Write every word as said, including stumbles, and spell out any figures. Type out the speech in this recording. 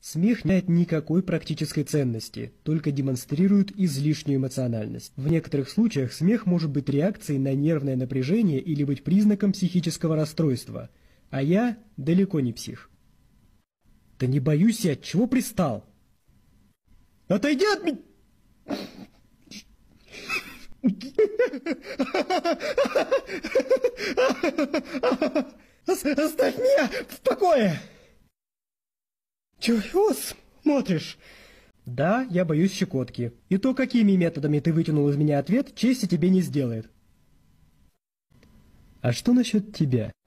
Смех не имеет никакой практической ценности, только демонстрирует излишнюю эмоциональность. В некоторых случаях смех может быть реакцией на нервное напряжение или быть признаком психического расстройства. А я далеко не псих. Да не боюсь я, чего пристал? Отойди от меня! Оставь меня в покое! Чего смотришь? Да, я боюсь щекотки. И то, какими методами ты вытянул из меня ответ, чести тебе не сделает. А что насчет тебя?